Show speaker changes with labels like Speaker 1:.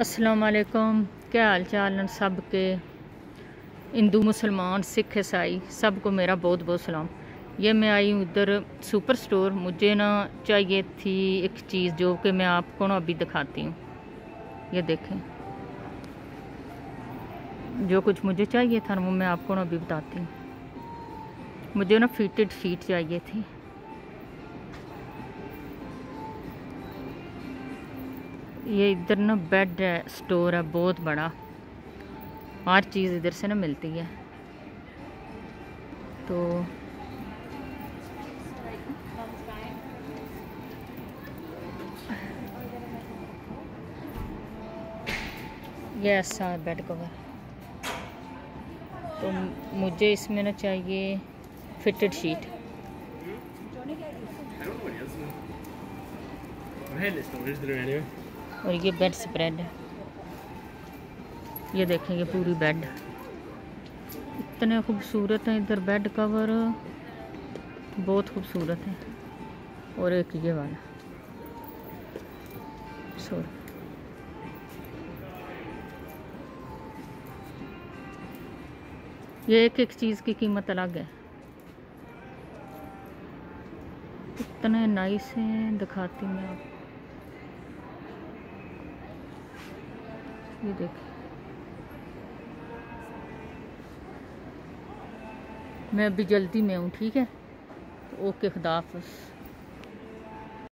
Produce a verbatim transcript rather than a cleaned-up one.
Speaker 1: अस्सलाम वालेकुम। क्या हाल चाल है सब के? हिंदू मुसलमान सिख ईसाई सबको मेरा बहुत बहुत सलाम। ये मैं आई हूँ इधर सुपर स्टोर। मुझे ना चाहिए थी एक चीज़ जो कि मैं आपको ना अभी दिखाती हूँ। ये देखें, जो कुछ मुझे चाहिए था ना वो मैं आपको ना अभी बताती हूँ। मुझे ना फिटेड शीट चाहिए थी। ये इधर ना बेड स्टोर है बहुत बड़ा, हर चीज़ इधर से ना मिलती है। तो ये ऐसा है बेड कवर। तो मुझे इसमें ना चाहिए फिटेड शीट। और ये बेड स्प्रेड है। ये देखें, ये पूरी बेड इतने खूबसूरत हैं। इधर बेड कवर बहुत खूबसूरत है। और एक ये वाला सॉरी ये एक एक चीज़ की कीमत अलग है। इतने नाइस हैं, दिखाती हूँ मैं आपको। ये देखिए, मैं अभी जल्दी में हूँ, ठीक है? तो ओके, खुदा हाफ़िज़।